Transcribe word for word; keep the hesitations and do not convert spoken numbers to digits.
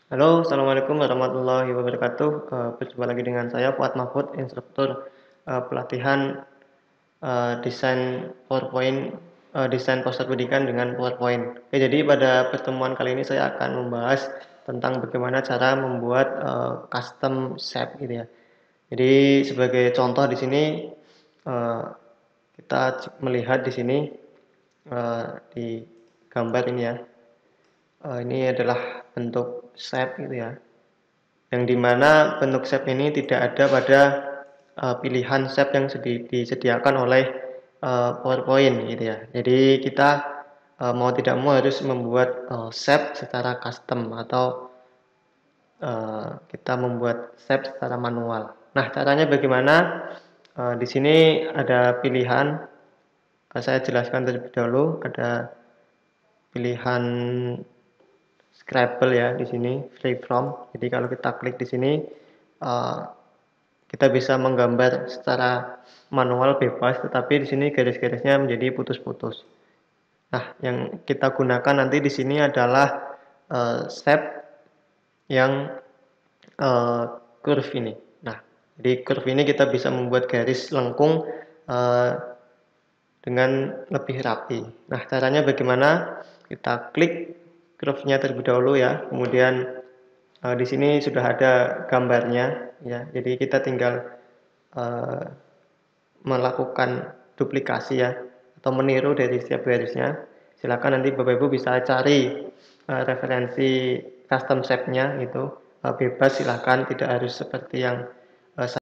Halo, Assalamualaikum warahmatullahi wabarakatuh. Eh, berjumpa lagi dengan saya Fuad Mahfud, instruktur eh, pelatihan eh, desain PowerPoint, eh, desain poster pendidikan dengan PowerPoint. Oke, jadi pada pertemuan kali ini saya akan membahas tentang bagaimana cara membuat eh, custom shape gitu ya. Jadi sebagai contoh di sini eh, kita melihat di sini eh, di gambar ini ya. Eh, ini adalah bentuk shape gitu ya, yang dimana bentuk shape ini tidak ada pada uh, pilihan shape yang disediakan oleh uh, PowerPoint gitu ya. Jadi kita uh, mau tidak mau harus membuat uh, shape secara custom atau uh, kita membuat shape secara manual. Nah, caranya bagaimana? Uh, di sini ada pilihan, uh, saya jelaskan terlebih dahulu, ada pilihan Scrabble ya di sini, freeform. Jadi kalau kita klik di sini, uh, kita bisa menggambar secara manual bebas, tetapi di sini garis-garisnya menjadi putus-putus. Nah, yang kita gunakan nanti di sini adalah uh, shape yang uh, curve ini. Nah, jadi curve ini kita bisa membuat garis lengkung uh, dengan lebih rapi. Nah, caranya bagaimana? Kita klik curve-nya terlebih dahulu ya. Kemudian uh, di sini sudah ada gambarnya ya. Jadi kita tinggal uh, melakukan duplikasi ya atau meniru dari setiap garisnya. Silakan nanti Bapak Ibu bisa cari uh, referensi custom shape-nya itu uh, bebas, silakan, tidak harus seperti yang